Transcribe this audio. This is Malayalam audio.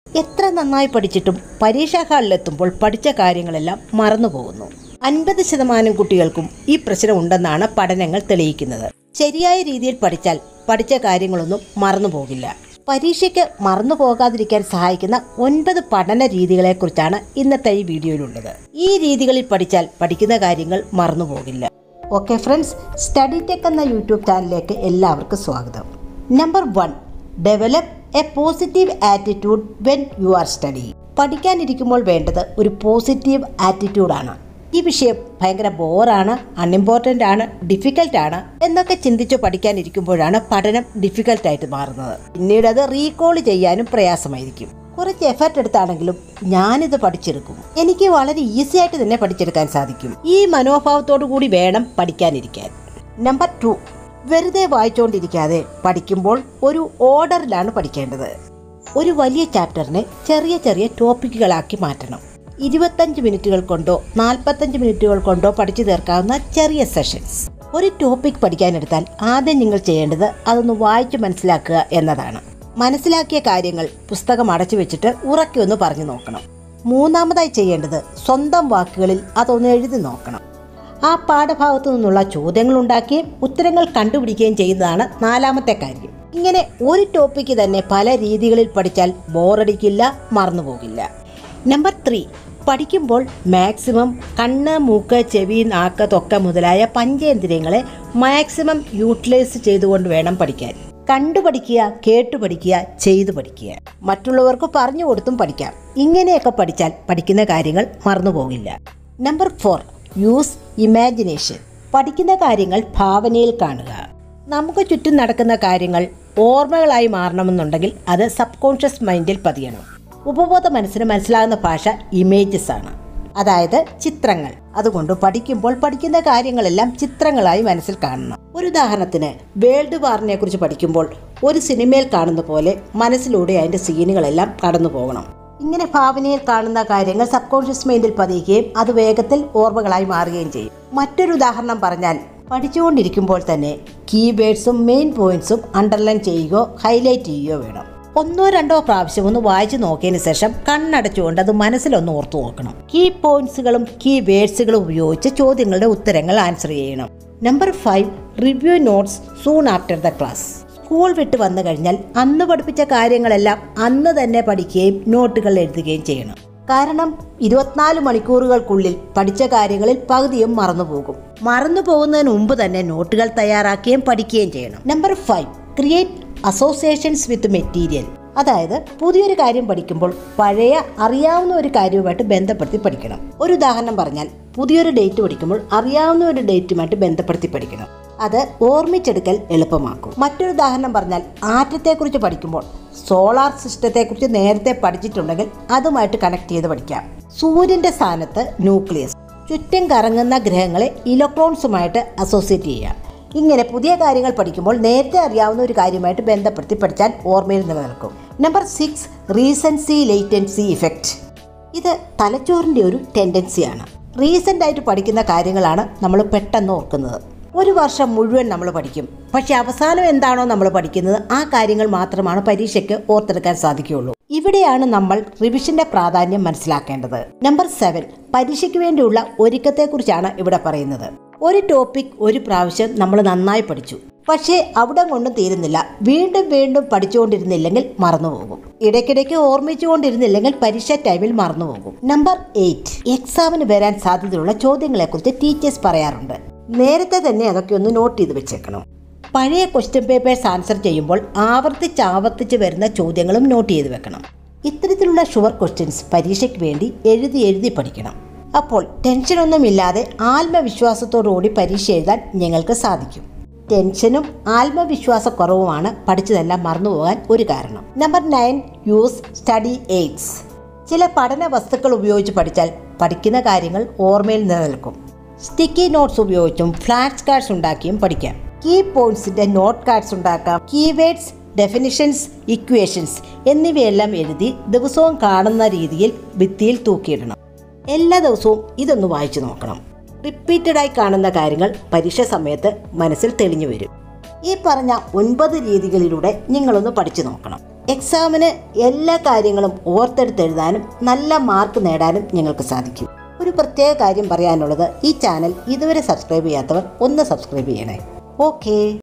എത്ര നന്നായി പഠിച്ചിട്ടും പരീക്ഷാ ഹാളിലെത്തുമ്പോൾ പഠിച്ച കാര്യങ്ങളെല്ലാം മറന്നുപോകുന്നു. 50% കുട്ടികൾക്കും ഈ പ്രശ്നം ഉണ്ടെന്നാണ് പഠനങ്ങൾ തെളിയിക്കുന്നത്. ശരിയായ രീതിയിൽ പഠിച്ചാൽ പഠിച്ച കാര്യങ്ങളൊന്നും മറന്നുപോകില്ല. പരീക്ഷയ്ക്ക് മറന്നു പോകാതിരിക്കാൻ സഹായിക്കുന്ന 9 പഠന രീതികളെക്കുറിച്ചാണ് ഇന്നത്തെ ഈ വീഡിയോയിലുള്ളത്. ഈ രീതികളിൽ പഠിച്ചാൽ പഠിക്കുന്ന കാര്യങ്ങൾ മറന്നുപോകില്ല. ഓക്കെ ഫ്രണ്ട്സ്, സ്റ്റഡി ടെക് എന്ന യൂട്യൂബ് ചാനലിലേക്ക് എല്ലാവർക്കും സ്വാഗതം. Number 1, develop a positive attitude when you are study. പഠിക്കാനിരിക്കുമ്പോൾ വേണ്ടത് ഒരു പോസിറ്റീവ് ആറ്റിറ്റ്യൂഡാണ്. ഈ വിഷയം ഭയങ്കര ബോറാണ്, അൺഇമ്പോർട്ടൻ്റ് ആണ്, ഡിഫിക്കൽട്ടാണ് എന്നൊക്കെ ചിന്തിച്ച് പഠിക്കാനിരിക്കുമ്പോഴാണ് പഠനം ഡിഫിക്കൽട്ടായിട്ട് മാറുന്നത്. പിന്നീട് അത് റീകോൾ ചെയ്യാനും പ്രയാസമായിരിക്കും. കുറച്ച് എഫർട്ട് എടുത്താണെങ്കിലും ഞാനിത് പഠിച്ചെടുക്കും, എനിക്ക് വളരെ ഈസി ആയിട്ട് തന്നെ പഠിച്ചെടുക്കാൻ സാധിക്കും. ഈ മനോഭാവത്തോടു കൂടി വേണം പഠിക്കാനിരിക്കാൻ. നമ്പർ 2, വെറുതെ വായിച്ചുകൊണ്ടിരിക്കാതെ പഠിക്കുമ്പോൾ ഒരു ഓർഡറിലാണ് പഠിക്കേണ്ടത്. ഒരു വലിയ ചാപ്റ്ററിനെ ചെറിയ ചെറിയ ടോപ്പിക്കുകളാക്കി മാറ്റണം. 25 മിനിറ്റുകൾ കൊണ്ടോ 45 മിനിറ്റുകൾ കൊണ്ടോ പഠിച്ചു തീർക്കാവുന്ന ചെറിയ സെഷൻസ്. ഒരു ടോപ്പിക് പഠിക്കാനെടുത്താൽ ആദ്യം നിങ്ങൾ ചെയ്യേണ്ടത് അതൊന്ന് വായിച്ച് മനസ്സിലാക്കുക എന്നതാണ്. മനസ്സിലാക്കിയ കാര്യങ്ങൾ പുസ്തകം അടച്ചു വെച്ചിട്ട് ഉറക്കെ ഒന്ന് പറഞ്ഞു നോക്കണം. മൂന്നാമതായി ചെയ്യേണ്ടത് സ്വന്തം വാക്കുകളിൽ അതൊന്ന് എഴുതി നോക്കണം. ആ പാഠഭാഗത്തു നിന്നുള്ള ചോദ്യങ്ങൾ ഉണ്ടാക്കുകയും ഉത്തരങ്ങൾ കണ്ടുപിടിക്കുകയും ചെയ്യുന്നതാണ് 4ാമത്തെ കാര്യം. ഇങ്ങനെ ഒരു ടോപ്പിക്ക് തന്നെ പല രീതികളിൽ പഠിച്ചാൽ ബോറടിക്കില്ല, മറന്നുപോകില്ല. നമ്പർ 3, പഠിക്കുമ്പോൾ മാക്സിമം കണ്ണ്, മൂക്ക്, ചെവി, നാക്ക്, തൊക്ക മുതലായ പഞ്ചേന്ദ്രിയങ്ങളെ മാക്സിമം യൂട്ടിലൈസ് ചെയ്തുകൊണ്ട് വേണം പഠിക്കാൻ. കണ്ടു പഠിക്കുക, കേട്ടു പഠിക്കുക, ചെയ്തു പഠിക്കുക. മറ്റുള്ളവർക്ക് പറഞ്ഞു കൊടുത്തും പഠിക്കാം. ഇങ്ങനെയൊക്കെ പഠിച്ചാൽ പഠിക്കുന്ന കാര്യങ്ങൾ മറന്നുപോകില്ല. Number 4, use imagination. പഠിക്കുന്ന കാര്യങ്ങൾ ഭാവനയിൽ കാണുക. നമുക്ക് ചുറ്റും നടക്കുന്ന കാര്യങ്ങൾ ഓർമ്മകളായി മാറണമെന്നുണ്ടെങ്കിൽ അത് സബ് കോൺഷ്യസ് മൈൻഡിൽ പതിയണം. ഉപബോധ മനസ്സിന് മനസ്സിലാകുന്ന ഭാഷ ഇമേജസ് ആണ്, അതായത് ചിത്രങ്ങൾ. അതുകൊണ്ട് പഠിക്കുമ്പോൾ പഠിക്കുന്ന കാര്യങ്ങളെല്ലാം ചിത്രങ്ങളായി മനസ്സിൽ കാണണം. ഒരു ഉദാഹരണത്തിന്, വേൾഡ് വാറിനെ കുറിച്ച് പഠിക്കുമ്പോൾ ഒരു സിനിമയിൽ കാണുന്ന പോലെ മനസ്സിലൂടെ അതിൻ്റെ സീനുകളെല്ലാം കടന്നു പോകണം. ഇങ്ങനെ ഭാവനയിൽ കാണുന്ന കാര്യങ്ങൾ സബ് കോൺഷ്യസ് മൈൻഡിൽ പതിയുകയും അത് വേഗത്തിൽ ഓർമ്മകളായി മാറുകയും ചെയ്യും. മറ്റൊരു ഉദാഹരണം പറഞ്ഞാൽ, പഠിച്ചുകൊണ്ടിരിക്കുമ്പോൾ തന്നെ കീവേഡ്സും മെയിൻ പോയിന്റ്സും അണ്ടർലൈൻ ചെയ്യുകയോ ഹൈലൈറ്റ് ചെയ്യുകയോ വേണം. 1-2 പ്രാവശ്യം ഒന്ന് വായിച്ചു നോക്കിയതിന് ശേഷം കണ്ണടച്ചുകൊണ്ട് അത് മനസ്സിലൊന്ന് ഓർത്തു നോക്കണം. കീ പോയിന്റ്സുകളും കീ വേഡ്സുകളും ഉപയോഗിച്ച് ചോദ്യങ്ങളുടെ ഉത്തരങ്ങൾ ആൻസർ ചെയ്യണം. Number 5, review notes soon after the class. School വിട്ട് വന്നു കഴിഞ്ഞാൽ അന്ന് പഠിപ്പിച്ച കാര്യങ്ങളെല്ലാം അന്ന് തന്നെ പഠിക്കുകയും നോട്ടുകൾ എഴുതുകയും ചെയ്യണം. കാരണം 24 മണിക്കൂറുകൾക്കുള്ളിൽ പഠിച്ച കാര്യങ്ങളിൽ പകുതിയും മറന്നുപോകും. മറന്നു പോകുന്നതിന് മുമ്പ് തന്നെ നോട്ടുകൾ തയ്യാറാക്കുകയും പഠിക്കുകയും ചെയ്യണം. Number 5, create associations with material. അതായത് പുതിയൊരു കാര്യം പഠിക്കുമ്പോൾ പഴയ അറിയാവുന്ന ഒരു കാര്യവുമായിട്ട് ബന്ധപ്പെടുത്തി പഠിക്കണം. ഒരു ഉദാഹരണം പറഞ്ഞാൽ, പുതിയൊരു ഡേറ്റ് പഠിക്കുമ്പോൾ അറിയാവുന്ന ഒരു ഡേറ്റുമായിട്ട് ബന്ധപ്പെടുത്തി പഠിക്കണം. അത് ഓർമ്മിച്ചെടുക്കൽ എളുപ്പമാക്കും. മറ്റൊരു ഉദാഹരണം പറഞ്ഞാൽ, ആറ്റത്തെക്കുറിച്ച് പഠിക്കുമ്പോൾ സോളാർ സിസ്റ്റത്തെക്കുറിച്ച് നേരത്തെ പഠിച്ചിട്ടുണ്ടെങ്കിൽ അതുമായിട്ട് കണക്ട് ചെയ്ത് പഠിക്കാം. സൂര്യൻ്റെ സ്ഥാനത്ത് ന്യൂക്ലിയസ്, ചുറ്റും കറങ്ങുന്ന ഗ്രഹങ്ങളെ ഇലക്ട്രോൺസുമായിട്ട് അസോസിയേറ്റ് ചെയ്യാം. ഇങ്ങനെ പുതിയ കാര്യങ്ങൾ പഠിക്കുമ്പോൾ നേരത്തെ അറിയാവുന്ന ഒരു കാര്യമായിട്ട് ബന്ധപ്പെടുത്തി പഠിച്ചാൽ ഓർമ്മയിൽ നിലനിൽക്കും. Number 6, recency latency effect. ഇത് തലച്ചോറിൻ്റെ ഒരു ടെൻഡൻസിയാണ്. റീസെൻ്റായിട്ട് പഠിക്കുന്ന കാര്യങ്ങളാണ് നമ്മൾ പെട്ടെന്ന് ഓർക്കുന്നത്. ഒരു വർഷം മുഴുവൻ നമ്മൾ പഠിക്കും, പക്ഷെ അവസാനം എന്താണോ നമ്മൾ പഠിക്കുന്നത് ആ കാര്യങ്ങൾ മാത്രമാണ് പരീക്ഷയ്ക്ക് ഓർത്തെടുക്കാൻ സാധിക്കുകയുള്ളൂ. ഇവിടെയാണ് നമ്മൾ റിവിഷന്റെ പ്രാധാന്യം മനസ്സിലാക്കേണ്ടത്. നമ്പർ 7, പരീക്ഷയ്ക്ക് വേണ്ടിയുള്ള ഒരുക്കത്തെക്കുറിച്ചാണ് ഇവിടെ പറയുന്നത്. ഒരു ടോപ്പിക് ഒരു പ്രാവശ്യം നമ്മൾ നന്നായി പഠിച്ചു, പക്ഷേ അവിടെ കൊണ്ടും തീരുന്നില്ല. വീണ്ടും വീണ്ടും പഠിച്ചുകൊണ്ടിരുന്നില്ലെങ്കിൽ മറന്നുപോകും. ഇടയ്ക്കിടയ്ക്ക് ഓർമ്മിച്ചുകൊണ്ടിരുന്നില്ലെങ്കിൽ പരീക്ഷ ടൈമിൽ മറന്നുപോകും. നമ്പർ 8, എക്സാമിന് വരാൻ സാധ്യതയുള്ള ചോദ്യങ്ങളെക്കുറിച്ച് ടീച്ചേഴ്സ് പറയാറുണ്ട്. നേരത്തെ തന്നെ അതൊക്കെ ഒന്ന് നോട്ട് ചെയ്ത് വെച്ചേക്കണം. പഴയ ക്വസ്റ്റ്യൻ പേപ്പേഴ്സ് ആൻസർ ചെയ്യുമ്പോൾ ആവർത്തിച്ച് വരുന്ന ചോദ്യങ്ങളും നോട്ട് ചെയ്ത് വെക്കണം. ഇത്തരത്തിലുള്ള ഷുവർ ക്വസ്റ്റ്യൻസ് പരീക്ഷയ്ക്ക് വേണ്ടി എഴുതി പഠിക്കണം. അപ്പോൾ ടെൻഷനൊന്നുമില്ലാതെ ആത്മവിശ്വാസത്തോടുകൂടി പരീക്ഷ എഴുതാൻ ഞങ്ങൾക്ക് സാധിക്കും. ടെൻഷനും ആത്മവിശ്വാസക്കുറവുമാണ് പഠിച്ചതെല്ലാം മറന്നുപോകാൻ ഒരു കാരണം. Number 9, use study aids. ചില പഠന വസ്തുക്കൾ ഉപയോഗിച്ച് പഠിച്ചാൽ പഠിക്കുന്ന കാര്യങ്ങൾ ഓർമ്മയിൽ നിലനിൽക്കും. സ്റ്റിക്കി നോട്ട്സ് ഉപയോഗിച്ചും ഫ്ലാഷ് കാർഡ്സ് ഉണ്ടാക്കിയും പഠിക്കാം. കീ പോയിന്റ്സിന്റെ നോട്ട് കാർഡ്സ് ഉണ്ടാക്കാം. കീവേഡ്സ്, ഡെഫിനിഷൻസ്, ഇക്വേഷൻസ് എന്നിവയെല്ലാം എഴുതി ദിവസവും കാണുന്ന രീതിയിൽ ഭിത്തിയിൽ തൂക്കിയിടണം. എല്ലാ ദിവസവും ഇതൊന്ന് വായിച്ചു നോക്കണം. റിപ്പീറ്റഡായി കാണുന്ന കാര്യങ്ങൾ പരീക്ഷ സമയത്ത് മനസ്സിൽ തെളിഞ്ഞു വരും. ഈ പറഞ്ഞ 9 രീതികളിലൂടെ നിങ്ങളൊന്ന് പഠിച്ചു നോക്കണം. എക്സാമിന് എല്ലാ കാര്യങ്ങളും ഓർത്തെടുത്തെഴുതാനും നല്ല മാർക്ക് നേടാനും നിങ്ങൾക്ക് സാധിക്കും. ഒരു പ്രത്യേക കാര്യം പറയാനുള്ളത്, ഈ ചാനൽ ഇതുവരെ സബ്സ്ക്രൈബ് ചെയ്യാത്തവർ ഒന്ന് സബ്സ്ക്രൈബ് ചെയ്യണേ. ഓക്കേ.